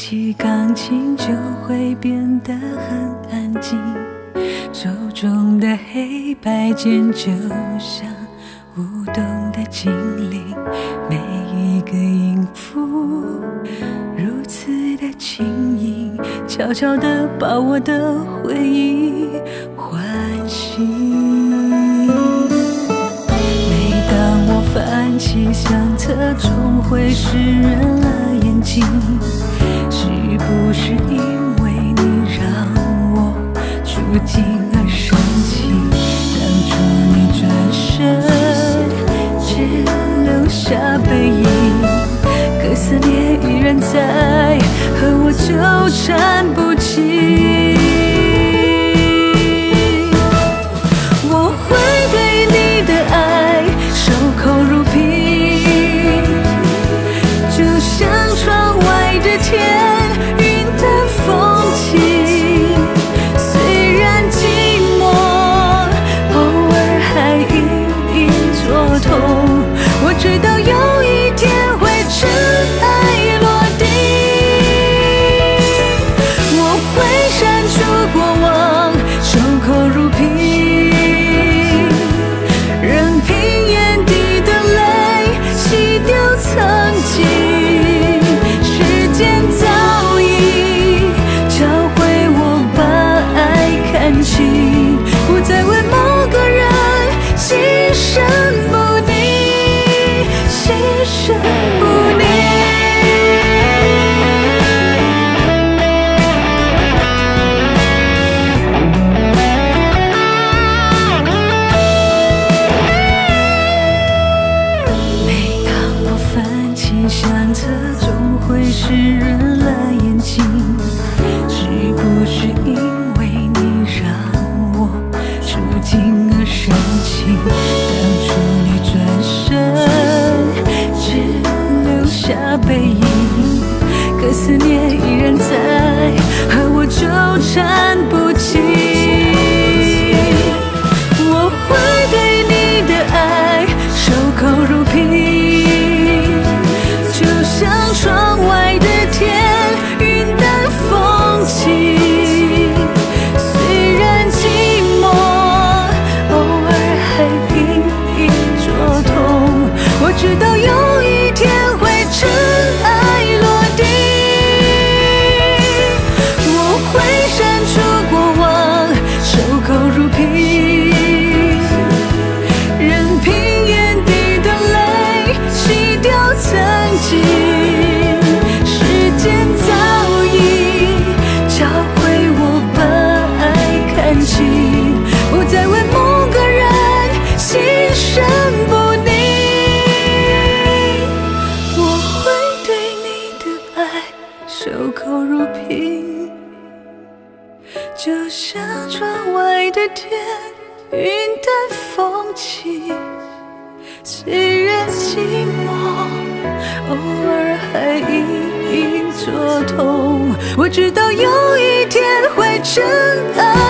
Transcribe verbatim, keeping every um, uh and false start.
起钢琴就会变得很安静，手中的黑白键就像舞动的精灵，每一个音符如此的轻盈，悄悄地把我的回忆唤醒。每当我翻起相册，总会湿润了眼睛，是不是因为你让我触景而生情？当初你转身，只留下背影，可思念依然在，和我纠缠不清。我会对你的爱守口如瓶，就像窗外的天，云淡风轻。虽然寂寞，偶尔还隐隐作痛，我知道有一天会尘埃落定。我会删除过往，守口如瓶，任凭眼底的泪洗掉曾经。时间早已教会我把爱看清，不再为某个人牺牲不宁，牺牲不宁。每当我翻起相册，总会湿润了眼睛，是不是因为你让我触景而生情？当初你转身，只留下背影，可思念依然在，和我纠缠不清。我会对你的爱守口如瓶，就像窗外的天，云淡风轻。虽然寂寞，偶尔还隐隐作痛，我知道有一天会尘埃落定。我会删除过往，守口如瓶，任凭眼底的泪洗掉曾经。时间早已教会我把爱看清，不再为某个人牺牲不宁。我会对你的爱守口如瓶，就像窗外的天，云淡风轻。虽然寂寞，偶尔还隐隐作痛，我知道有一天会尘埃